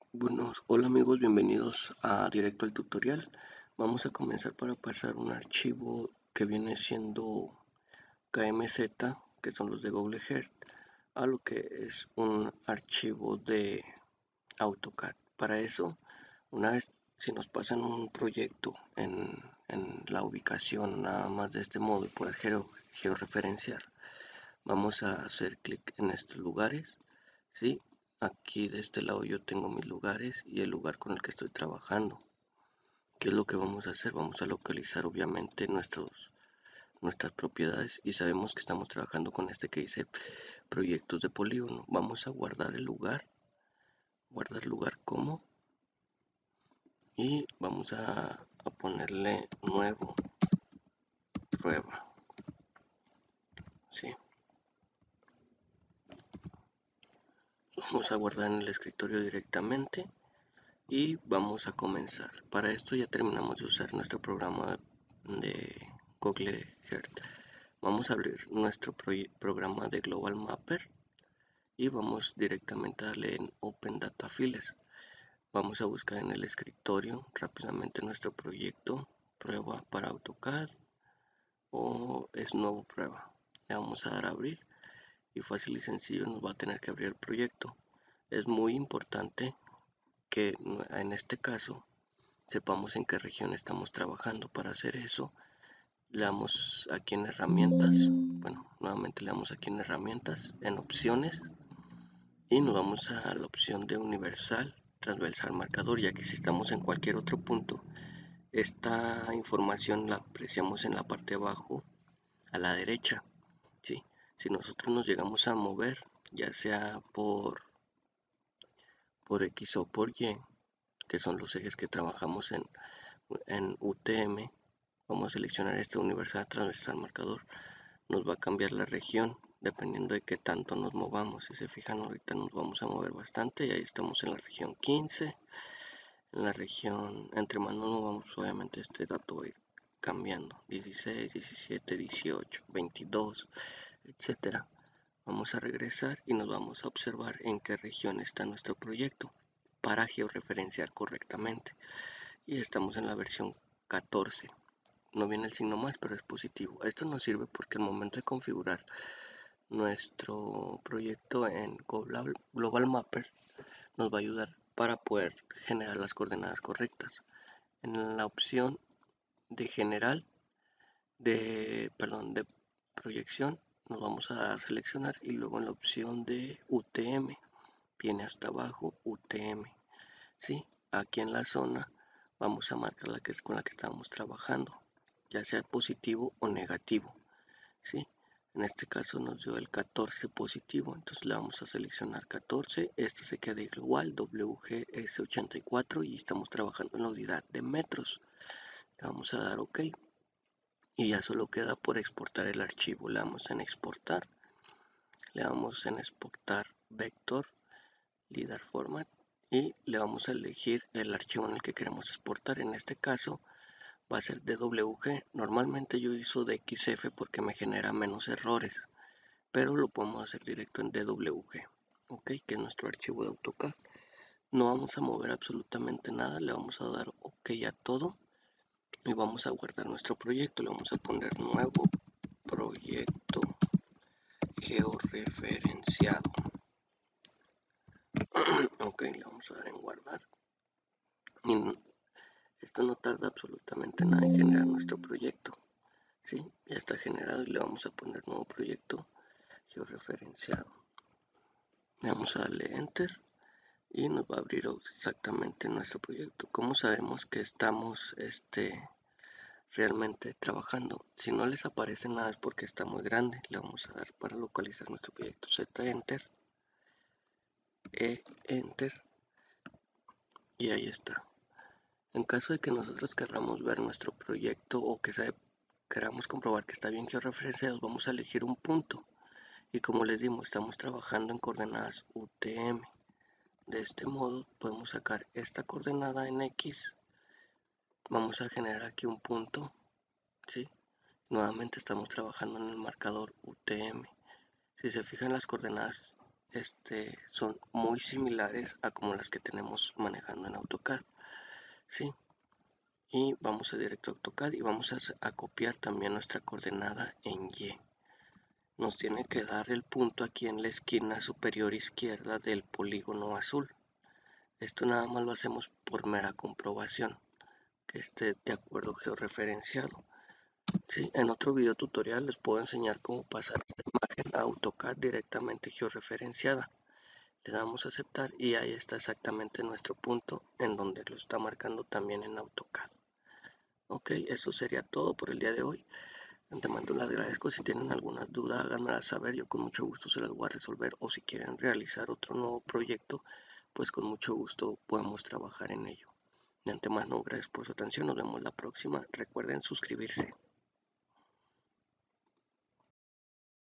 Hola amigos, bienvenidos a Directo al Tutorial. Vamos a comenzar para pasar un archivo que viene siendo KMZ, que son los de Google Earth, a lo que es un archivo de AutoCAD. Para eso, una vez si nos pasan un proyecto en la ubicación nada más de este modo y poder georreferenciar, vamos a hacer clic en estos lugares, ¿sí? Aquí de este lado yo tengo mis lugares y el lugar con el que estoy trabajando. ¿Qué es lo que vamos a hacer? Vamos a localizar obviamente nuestras propiedades y sabemos que estamos trabajando con este que dice proyectos de polígono. Vamos a guardar lugar como, y vamos a ponerle nuevo prueba, ¿sí? Vamos a guardar en el escritorio directamente y vamos a comenzar. Para esto ya terminamos de usar nuestro programa de Google Earth. Vamos a abrir nuestro programa de Global Mapper y vamos directamente a darle en Open Data Files. Vamos a buscar en el escritorio rápidamente nuestro proyecto prueba para AutoCAD o es nuevo prueba. Le vamos a dar a abrir y fácil y sencillo nos va a tener que abrir el proyecto. Es muy importante que en este caso sepamos en qué región estamos trabajando. Para hacer eso, le damos aquí en herramientas, nuevamente le damos aquí en herramientas, en opciones, y nos vamos a la opción de universal transversal marcador, ya que si estamos en cualquier otro punto, esta información la apreciamos en la parte de abajo a la derecha, ¿sí? Si nosotros nos llegamos a mover, ya sea por X o por Y, que son los ejes que trabajamos en UTM, vamos a seleccionar este universal transversal marcador. Nos va a cambiar la región dependiendo de qué tanto nos movamos. Si se fijan, ahorita nos vamos a mover bastante y ahí estamos en la región 15. En la región, entre más nos movamos, obviamente este dato va a ir cambiando. 16, 17, 18, 22, etcétera. Vamos a regresar y nos vamos a observar en qué región está nuestro proyecto para georreferenciar correctamente. Y estamos en la versión 14. No viene el signo más, pero es positivo. Esto nos sirve porque al momento de configurar nuestro proyecto en Global Mapper nos va a ayudar para poder generar las coordenadas correctas. En la opción de general, de proyección, nos vamos a seleccionar y luego en la opción de UTM, viene hasta abajo UTM, ¿sí? Aquí en la zona vamos a marcar la que es con la que estamos trabajando, ya sea positivo o negativo, ¿sí? En este caso nos dio el 14 positivo, entonces le vamos a seleccionar 14, este se queda igual, WGS84 y estamos trabajando en la unidad de metros. Le vamos a dar OK y ya solo queda por exportar el archivo. Le damos en exportar, le damos en exportar vector, LIDAR format y le vamos a elegir el archivo en el que queremos exportar. En este caso va a ser DWG. Normalmente yo uso DXF porque me genera menos errores, pero lo podemos hacer directo en DWG, ok, que es nuestro archivo de AutoCAD. No vamos a mover absolutamente nada, le vamos a dar OK a todo y vamos a guardar nuestro proyecto. Le vamos a poner nuevo proyecto georreferenciado. Ok, le vamos a dar en guardar. Y esto no tarda absolutamente nada en generar nuestro proyecto. ¿Sí? Ya está generado y le vamos a poner nuevo proyecto georreferenciado. Le vamos a darle enter y nos va a abrir exactamente nuestro proyecto. ¿Cómo sabemos que estamos realmente trabajando? Si no les aparece nada es porque está muy grande. Le vamos a dar para localizar nuestro proyecto Z enter, E enter y ahí está. En caso de que nosotros queramos ver nuestro proyecto o que queramos comprobar que está bien georreferenciado, vamos a elegir un punto y como les dimos, estamos trabajando en coordenadas UTM. De este modo podemos sacar esta coordenada en X, vamos a generar aquí un punto, ¿sí? Nuevamente estamos trabajando en el marcador UTM. Si se fijan, las coordenadas son muy similares a como las que tenemos manejando en AutoCAD, ¿sí? Y vamos a directo a AutoCAD y vamos a copiar también nuestra coordenada en Y. Nos tiene que dar el punto aquí en la esquina superior izquierda del polígono azul. Esto nada más lo hacemos por mera comprobación, que esté de acuerdo georreferenciado. Sí, en otro video tutorial les puedo enseñar cómo pasar esta imagen a AutoCAD directamente georreferenciada. Le damos a aceptar y ahí está exactamente nuestro punto en donde lo está marcando también en AutoCAD. Ok, eso sería todo por el día de hoy. De antemano les agradezco. Si tienen alguna duda, háganmela saber. Yo con mucho gusto se las voy a resolver. O si quieren realizar otro nuevo proyecto, pues con mucho gusto podemos trabajar en ello. De antemano, gracias por su atención. Nos vemos la próxima. Recuerden suscribirse.